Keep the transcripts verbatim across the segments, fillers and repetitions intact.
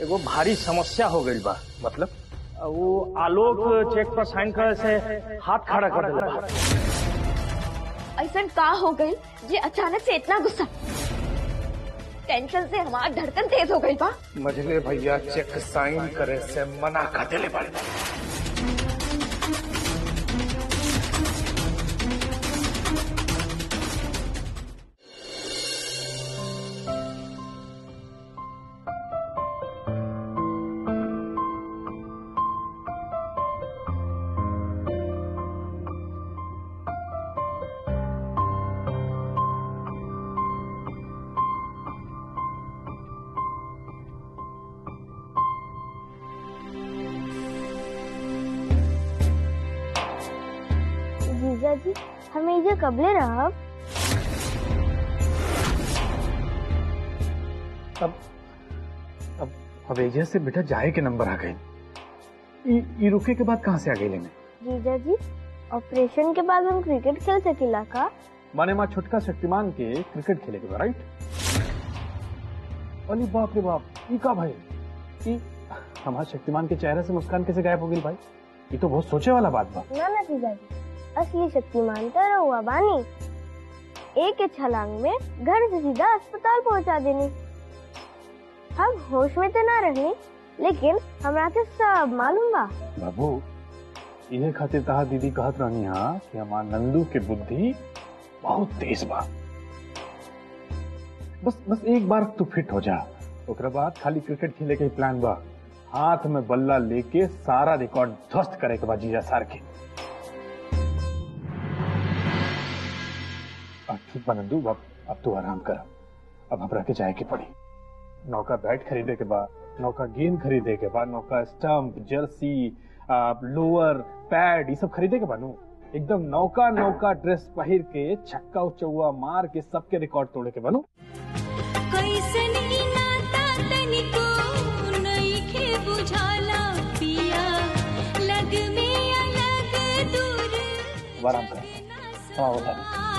एगो भारी समस्या हो गई बा। मतलब वो आलोक चेक पर साइन करे से हाथ खड़ा कर दिला बा। ऐसा का हो गई जे अचानक से इतना गुस्सा? टेंशन से हमारा धड़कन तेज हो गई बा। मझले भैया चेक साइन करे से मना कर दिले बा। जीजा जी हमें ये कबले रहा। अब अब अब एजेंट से बेटा जाए के नंबर आ गए। ये रुके के बाद कहाँ से आ गए लेने? जीजा जी ऑपरेशन के बाद हम क्रिकेट खेल सकेला का? माने माँ छोटका शक्तिमान के क्रिकेट खेले के बाद, राइट? अरे बाप रे बाप, ये का भाई? ये हमारे शक्तिमान के चेहरे से मुस्कान कैसे गायब हो गई भाई? ये तो बहुत सोचे वाला बात बा। ना ना जीजा जी, असली शक्तिमान तो रहुआ बानी। एक के छलांग में घर से सीधा अस्पताल पहुंचा देनी। हम होश में तो ना रहनी, लेकिन हमरा के सब मालूम बा। बाबू इन्हें खातिर कहा दीदी कहत रहनी हा कि हमार नंदू के बुद्धि बहुत तेज बा। बस बस एक बार तू फिट हो जा, ओकरा बाद खाली क्रिकेट खेले के प्लान बा। हाथ में बल्ला लेके सारा रिकॉर्ड ध्वस्त करे के बाद जीजा सार के। ठीक बा नंदू, अब अब तू आराम कर। अब हमरा के जाए के पड़ी। नौका बैट खरीदे के बाद, नौका गेंद खरीदे के बाद, नौका स्टंप, जर्सी, लोअर, पैड ये सब खरीदे के बाद एकदम नौका नौका ड्रेस पहिर के छक्का चौवा मार के सबके रिकॉर्ड तोड़े के बनू। आराम कर। हाँ बता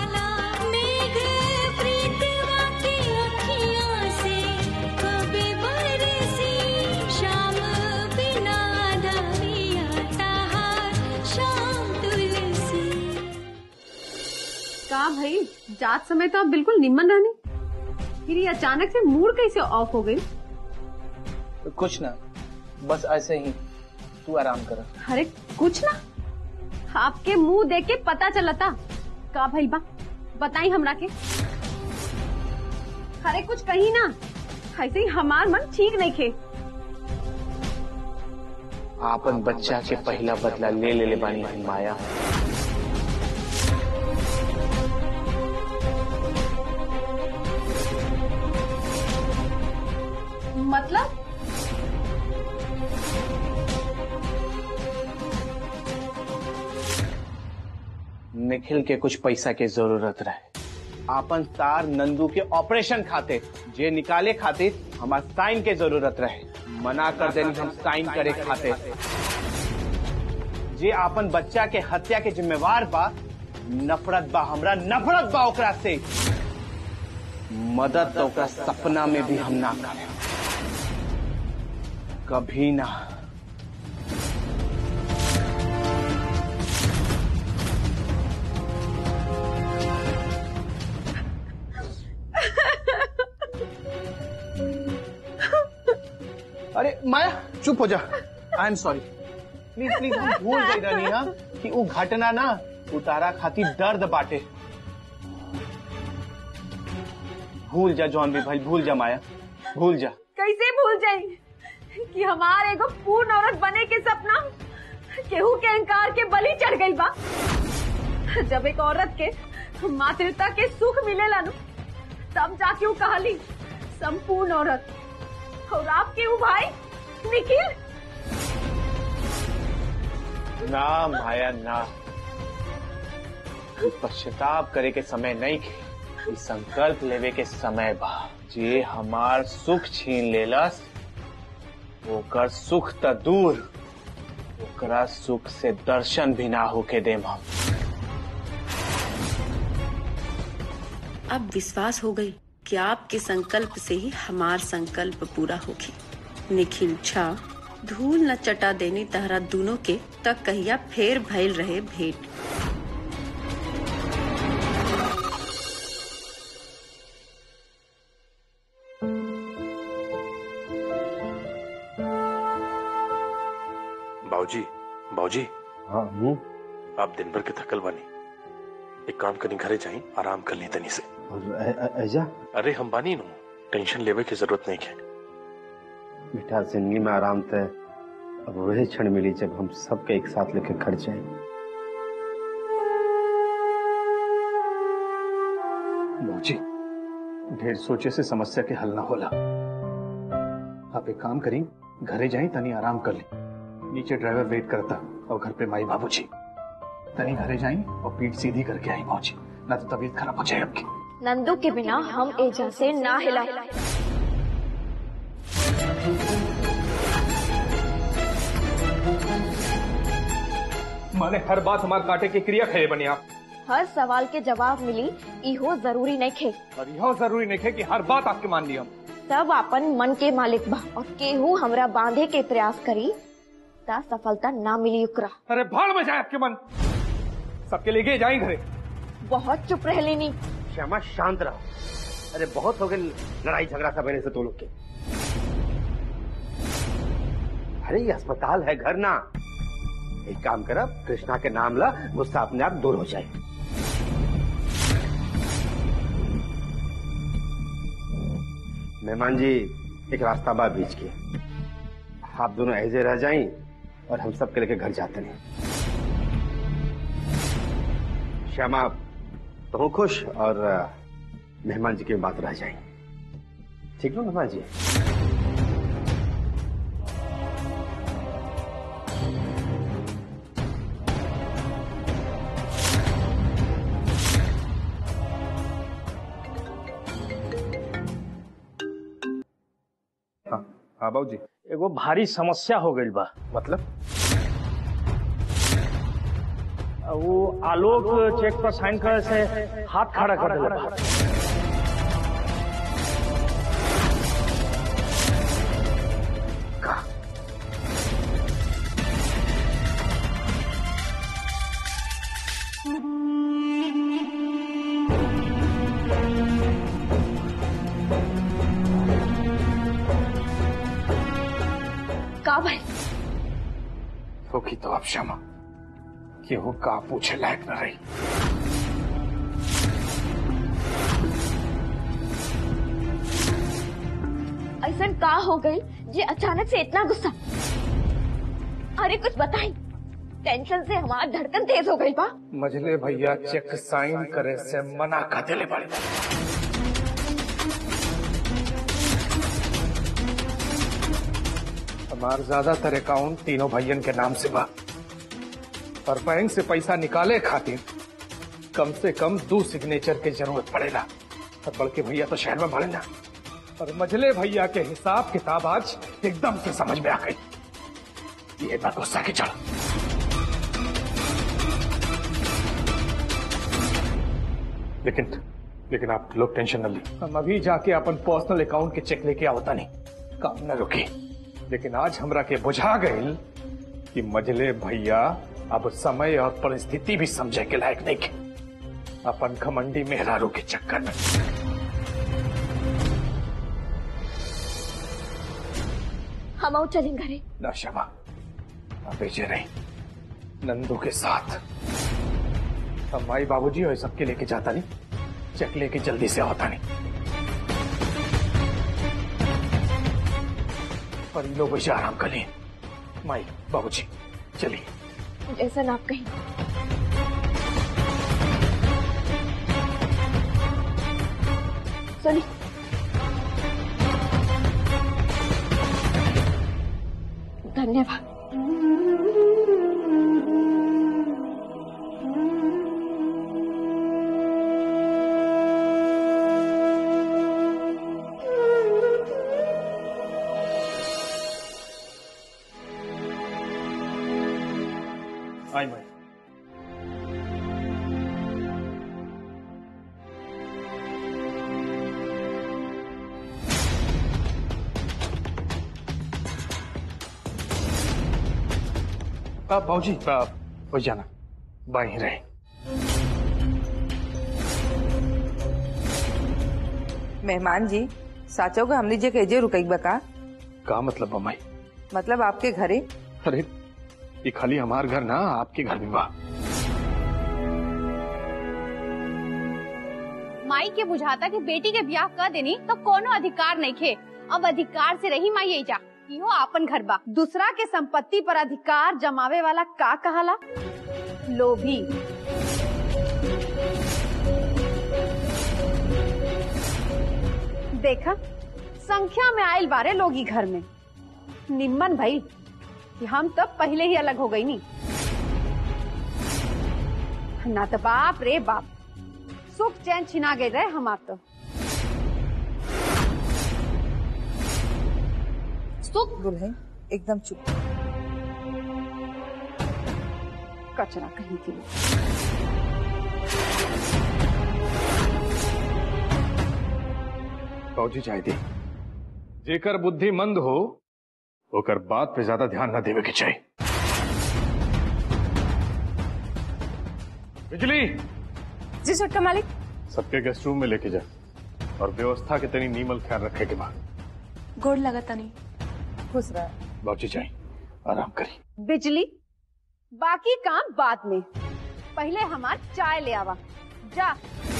का भाई, जात समय तो आप बिल्कुल निम्न रहने, फिर ये अचानक से मूड कैसे ऑफ हो गई? कुछ ना, बस ऐसे ही। तू आराम कर। अरे कुछ ना, आपके मुंह देख के पता चला था। का भाई बा बताई हमरा के। अरे कुछ कही ना, ऐसे ही हमार मन ठीक नहीं खे। आपन बच्चा के पहला बदला ले ले ले बानी हम माया। मतलब निखिल के कुछ पैसा के जरूरत रहे। आपन तार नंदू के ऑपरेशन खाते जे निकाले खातिर हमार साइन के जरूरत रहे। मना कर देनी हम साइन करे खाते। जे आपन बच्चा के हत्या के जिम्मेवार बा, नफरत बा हमरा, नफरत बा ओकरा से। मदद तो ओकरा सपना में भी हम ना करें, कभी ना। अरे माया चुप हो जा। I am sorry. Please please हम भूल गई रहनी हा कि वो घटना ना उतारा खातिर दर्द बाटे। भूल जा जॉन भी भाई, भूल जा माया, भूल जा। कैसे भूल जाई कि हमारे एगो पूर्ण औरत बने के सपना केहू के अहंकार के बलि चढ़ गई बा। जब एक औरत के मातृता के सुख मिलेला नु, तब जाके वो कहली संपूर्ण औरत। और आपके वो भाई निखिल। ना माया ना, पश्चाताप करे के समय नहीं के, संकल्प लेवे के समय बा। जे हमार सुख छीन लेलस ओकर सुख त दूर, ओकरा सुख से दर्शन भी ना होके देम हम। अब विश्वास हो गई कि आपके संकल्प से ही हमार संकल्प पूरा होगी। निखिल छा धूल न चटा देनी तहरा दोनों के तक कहिया फेर भइल रहे भेंट। बाबूजी, बाबूजी। हाँ हूँ। आप दिन भर के थकल बानी, एक काम करनी घरे जाई आराम कर ली तनी से। और ऐजा? अरे हम बानी नो, टेंशन लेवे की जरूरत नहीं है। बेटा जिंदगी में आराम तय अब वही क्षण मिली जब हम सबके एक साथ लेकर घर जाए। बाबूजी, ढेर सोचे से समस्या के हल ना होला। आप एक काम करी, घरे जाई तनी आराम कर ली। नीचे ड्राइवर वेट करता और घर पे माई बाबूजी। तनी घरे जाई और पीठ सीधी करके आई बाबूजी, ना तो तबीयत खराब हो जाए आपकी। नंदू के बिना हम एजा से ना हिला। माने हर बात हमारे काटे की क्रिया खे बनी आप। हर सवाल के जवाब मिली इहो जरूरी नहीं खे। और यह जरूरी नहीं खे कि हर बात आपके मान ली हम। सब अपन मन के मालिक बा और केहू हमरा बांधे के प्रयास करी ता सफलता ना मिली उकरा। अरे भाड़ में जाए आपके मन, सबके लेके जाए घरे। बहुत चुप रह लेनी। श्यामा शांत रहो। अरे बहुत हो गए लड़ाई झगड़ा सब बहने से दो लोग के। अरे ये अस्पताल है, घर ना। एक काम कर, कृष्णा के नाम ला, गुस्सा अपने आप दूर हो जाए। मेहमान जी एक रास्ता बा बीच के, आप दोनों ऐसे रह जाएं और हम सबके लेके घर जाते हैं। श्यामा तो खुश और मेहमान जी की बात रह जाए। ठीक ना मेहमान जी? हाँ बाबूजी। एगो भारी समस्या हो गई बा। मतलब? वो आलोक चेक पर साइन करे से हाथ खड़ा कर दिला बा। का भाई? होगी तो आप श्यामा कि वो का पूछे लायक न रही। ऐसा का हो गई जे अचानक से इतना गुस्सा? अरे कुछ बताई, टेंशन से हमारा धड़कन तेज हो गई बा। मझले भैया चेक साइन करे से मना कर देले बड़े। हमार ज्यादातर अकाउंट तीनों भैयन के नाम से बा, और बैंक से पैसा निकाले खातिर कम से कम दो सिग्नेचर के जरूरत पड़ेला। और बड़के भैया तो शहर में बढ़ेला, और मझले भैया के हिसाब किताब आज एकदम से समझ में आ गई। ये बात गुस्सा की जड़। लेकिन लेकिन आप लोग टेंशन न ली, हम अभी जाके अपन पर्सनल अकाउंट के चेक लेके आवता नहीं, काम न रुके। लेकिन आज हमरा के बुझा गई कि मझले भैया अब समय और परिस्थिति भी समझे के लायक नहीं के, अपन घमंडी मेहरारू के चक्कर में। हम चलेंगे घरे। ना श्यामा, आप बेचे रही नंदू के साथ। हम माई बाबूजी और सबके लेके जाता नहीं, चेक लेके जल्दी से आता नहीं। पर इन लोग वैसे आराम कर लें। माई बाबूजी चलिए। ऐसा ना आप कहीं। सुनिए, धन्यवाद। आई माई। बाबूजी हो जाना बाई रहे। मेहमान जी साचो का हमने जे केजे रुकई बका का मतलब बम्माई? मतलब आपके घरे? अरे ये खाली हमार घर ना, आपके घर भी बा। माई के बुझाता कि बेटी के ब्याह कर देनी तो कोनो अधिकार नहीं खे। अब अधिकार से रही माई यही जा इहो आपन घर बा। दूसरा के संपत्ति पर अधिकार जमावे वाला का कहाला? लोभी। देखा संख्या में आयल बारे लोगी घर में। निम्मन भाई कि हम तब पहले ही अलग हो गई नी ना तो बाप रे बाप सुख चैन छिना गए रहे हमार तो। सुख दुल्हन एकदम चुप। कचरा कहीं की। बाबूजी चाहे दी जेकर बुद्धि मंद हो ओकर बात पे ज्यादा ध्यान न देवे के चाहिए। बिजली जी छोटका मालिक। सबके गेस्ट रूम में लेके जा और व्यवस्था के तनी नीमल ख्याल रखे के बाद। गोड़ लगाता नहीं। खुश रहा। बाबूजी चाहिए आराम करी। बिजली बाकी काम बाद में, पहले हमार चाय ले आवा जा।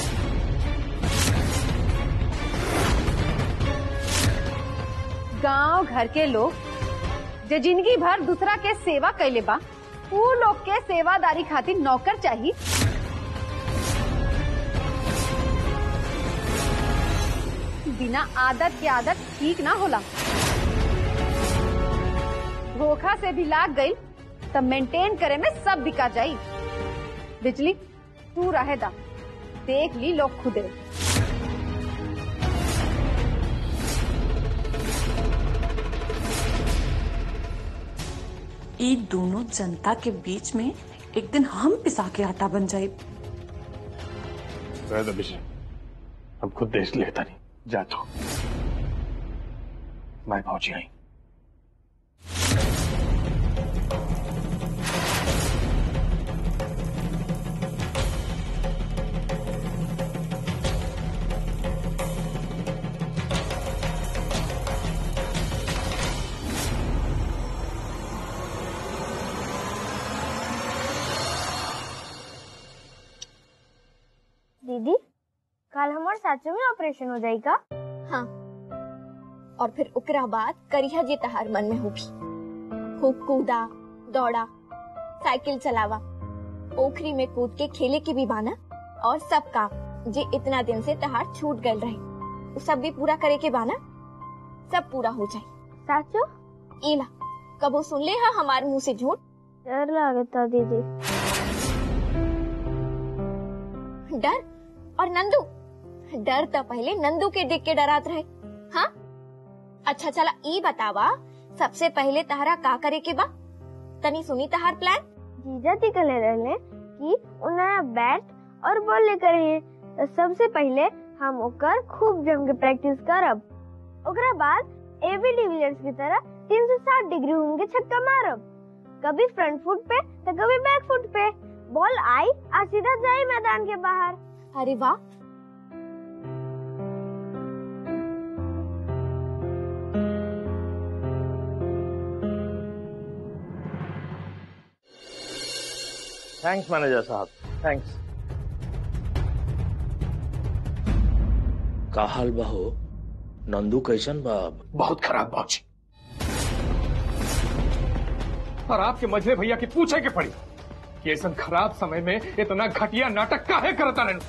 गांव घर के लोग जो जिंदगी भर दूसरा के सेवा कैले बा ऊ लोग के सेवादारी खातिर नौकर चाहिए। बिना आदत के आदत ठीक ना होला। धोखा से भी लाग गई तब मेंटेन करे में सब बिका जाई। बिजली तू रहे दा, देख ली लोग खुदे। ये दोनों जनता के बीच में एक दिन हम पिसा के आटा बन जाए। हम खुद देश लेता नहीं जा तो मैं पहुंची आई। दीदी कल हमारे साचो में ऑपरेशन हो जाएगा? हाँ और फिर उकरा बाद करिया जी तहार मन में होगी। खूब कूदा दौड़ा साइकिल चलावा ओखरी में कूद के खेले की भी बाना और सब काम जे इतना दिन से तहार छूट गल रहे वो सब भी पूरा करे के बाना सब पूरा हो जाए। साचो इला कबो सुन ले हा हमारे मुंह से झूठ? डर लगता दीदी। डर और नंदू? डर तो पहले नंदू के देख के डरात रहे। हाँ अच्छा चला ई बतावा सबसे पहले तहरा का करे के बा? तनी सुनी तहार प्लान। जीजा जी कले रहले कि उन्हें बैट और बॉल लेकर आइए तो सबसे पहले हम ओकर खूब जम के प्रैक्टिस करब। ओकरा बाद एबी डिविलियर्स की तरह तीन सौ साठ डिग्री घूम के छक्का मारब। कभी फ्रंट फुट पे तो कभी बैक फुट पे। बॉल आई और सीधा जाए मैदान के बाहर। अरे वाह थैंक्स मैनेजर साहब थैंक्स। का हाल बा हो? नंदू कैसन बाब? बहुत खराब बाबूजी। और आपके मझले भैया की पूछे के पड़ी कि ऐसा खराब समय में इतना घटिया नाटक काहे करता रहनु?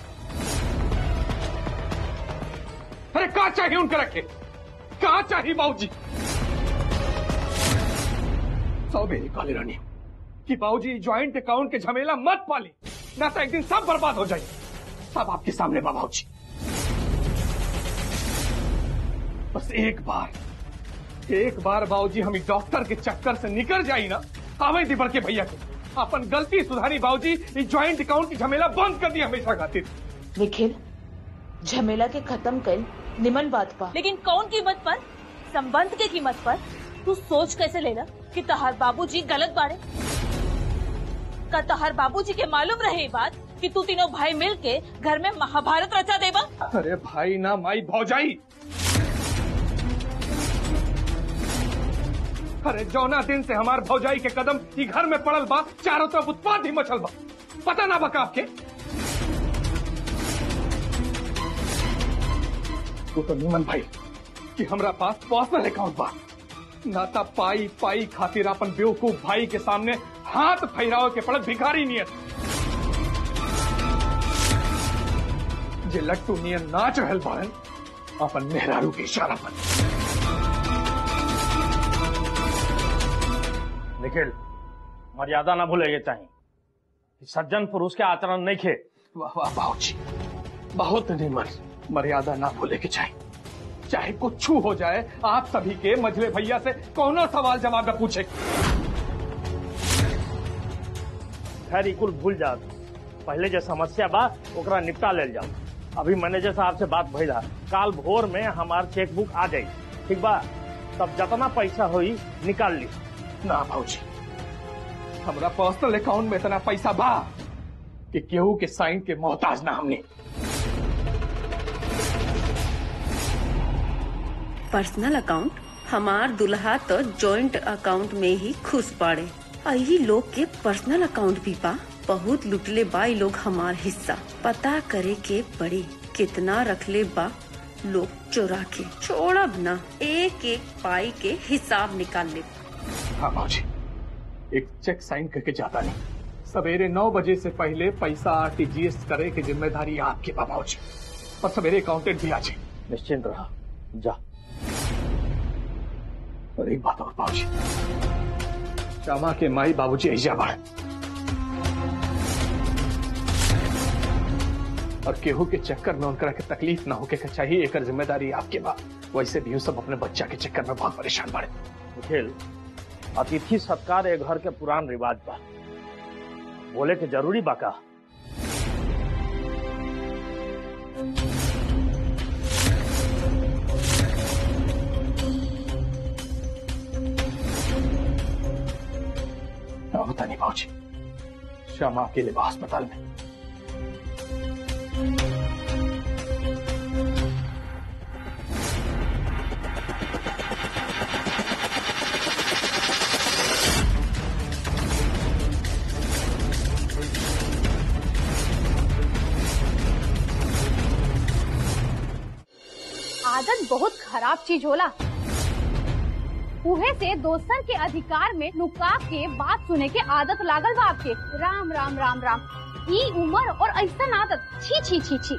अरे का चाहिए उनके रखे? का चाहिए बाबूजी? सौ मेरी काली रानी कि बाबूजी ज्वाइंट अकाउंट के झमेला मत पाली ना तो एक दिन सब बर्बाद हो जाए। सब आपके सामने बाबूजी। बस एक बार एक बार बाबूजी हम डॉक्टर के चक्कर से निकल जाई ना आवे दिबर के भैया के अपन गलती सुधारी बाबूजी ज्वाइंट अकाउंट की झमेला बंद कर दी हमेशा खातिर। निखिल झमेला के खत्म कर निमन बात पा, लेकिन कौन कीमत पर? संबंध के कीमत पर। तू सोच कैसे लेना कि तहार बाबूजी गलत बाड़े? का तोहर बाबूजी के मालूम रहे ये बात कि तू तीनों भाई मिल के घर में महाभारत रचा देबा? अरे भाई ना माई भौजाई, अरे जौना दिन से हमार भौजाई के कदम ई घर में पड़ल बा, चारों तरफ उत्पाद ही मचल बा। पता ना बका आपके? तू तो नीमन भाई कि हमरा पास पर्सनल अकाउंट बा, नाता पाई पाई खातिर अपन बेवकूफ भाई के सामने हाथ फैराव के पड़त भिखारी नियत। जे लट्टू नियन नाच रहल बाड़न अपन मेहरारू के इशारा पर। निखिल, मर्यादा ना भूले चाहिए, सज्जन पुरुष के आचरण नहीं खे। वाह वाह बाबूजी, बहुत निमन। मर्यादा ना भूले के चाहिए, चाहे कुछ हो जाए। आप सभी के मझले भैया से कौनो सवाल जवाब न पूछे। खैर कुल भूल जाओ, पहले जो समस्या बा ओकरा निपटा ले जाओ। अभी मैनेजर साहब से बात भइला, काल भोर में हमार चेकबुक आ जाई, ठीक बा? तब जितना पैसा होई निकाल ली। ना भाऊजी, हमरा पर्सनल अकाउंट में इतना पैसा बा कि केहू के साइन के मोहताज ना हमने। Personal account? हमार दुल्हा तो जॉइंट अकाउंट में ही खुश पाड़े। यही लोग के पर्सनल अकाउंट भी बा। बहुत लुटले बा ई लोग हमार हिस्सा। पता करे के पड़े कितना रखले बा लोग चोरा के। छोड़ब ना, एक एक पाई के हिसाब निकाल ले। हाँ भाजी, एक चेक साइन करके जाता नहीं। सवेरे नौ बजे से पहले पैसा आरटीजीएस करे की जिम्मेदारी आपकी बाबा जी, और सवेरे अकाउंटेंट भी आ जाए। निश्चिंत रहा, जा। और एक बात और बाबूजी, श्यामा के माई बाबूजी ऐजा बाढ़ और केहू के चक्कर में उनका के तकलीफ ना होके चाहिए, एक जिम्मेदारी आपके बा। वैसे भी सब अपने बच्चा के चक्कर में बहुत परेशान बाड़े। निखिल, अतिथि सत्कार एक घर के पुरान रिवाज बा, बोले के जरूरी बा का? बता नहीं भाजी, श्यामा अकेले बा अस्पताल में। आदत बहुत खराब चीज होला। उहे से दोस्तन के अधिकार में नुका के बात सुने के आदत लागल बा आपके। राम राम राम राम, ई उम्र और ऐसा आदत, छी छी छी छी।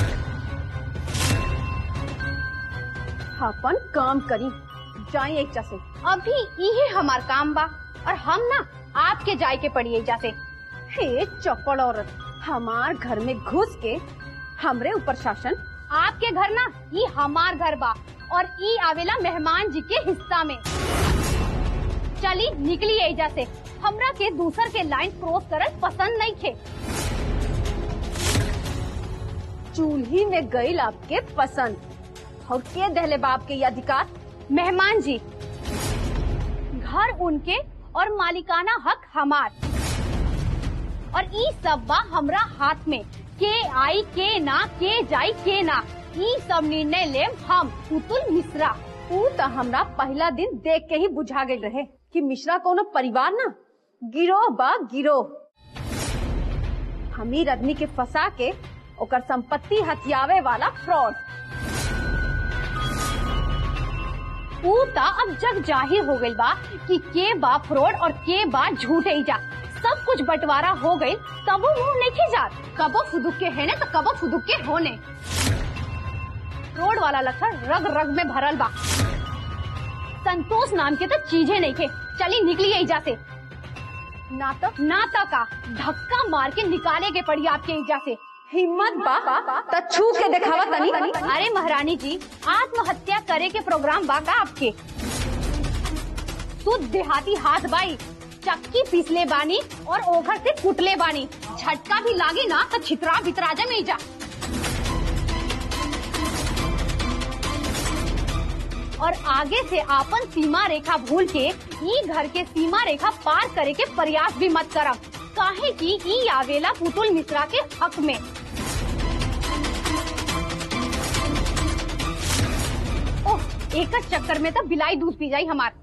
अपन काम करी, जाए एक जैसे। अभी इहे हमार काम बा और हम ना आपके जाए के पड़ी एक जैसे। हे चपड़ औरत, हमार घर में घुस के हमरे ऊपर शासन। आपके घर ना ये हमार घर बा और ई आवेला मेहमान जी के हिस्सा में। चली निकली एजा से, हमरा के दूसर के लाइन क्रॉस करल पसंद नहीं थे। चूल्ही में गई आपके पसंद, और के दहले बाप के ये अधिकार? मेहमान जी, घर उनके और मालिकाना हक हमार, और ई सब बा हमरा हाथ में। के आई के ना, के जाई के ना, ई सब निर्णय ले हम पुतुल मिश्रा। ऊ तो हमरा पहला दिन देख के ही बुझा गई रहे कि मिश्रा कोनो परिवार ना, गिरोह बा गिरोह। अमीर आदमी के फंसा के ओकर संपत्ति हथियावे वाला फ्रॉड। ऊ तो अब जग जाहिर हो गई बा कि के बा फ्रॉड और के बा झूठे जा। सब कुछ बंटवारा हो गई, तबो मुंह नहीं जात। कबो फुदुक के है ने तो कबो फुदुक के होने। रोड वाला लक्षण रग रग में भरल बा। संतोष नाम के तो चीजें नहीं थे। चली निकली एजा से, ना तो ना तो का धक्का मार के निकाले के पड़ी आपके एजा से। हिम्मत बा तो छू के दिखावा तनी। अरे महारानी जी, आत्महत्या करे के प्रोग्राम बा का आपके? तू देहाती हाथ बाई, चक्की पिसले बानी और ओघर से कुटले बानी। झटका भी लागी ना तो छितरा भितरा जा में जा। और आगे से आपन सीमा रेखा भूल के ई घर के सीमा रेखा पार करे के प्रयास भी मत करब। काहे की ई आवेला पुतुल मिश्रा के हक में। ओह, एक चक्कर में तो बिलाई दूध पी जाई हमार।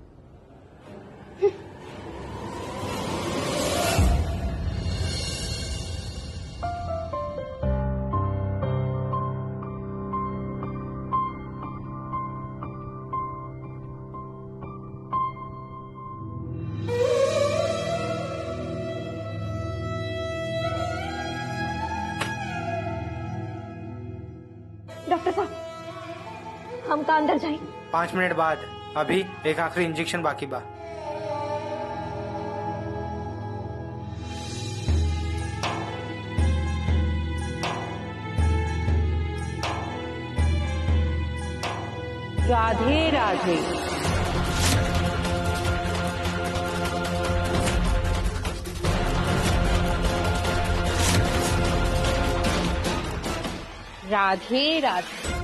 डॉक्टर साहब, हम का अंदर जाए? पाँच मिनट बाद, अभी एक आखिरी इंजेक्शन बाकी बा। राधे राधे। राधे राधे।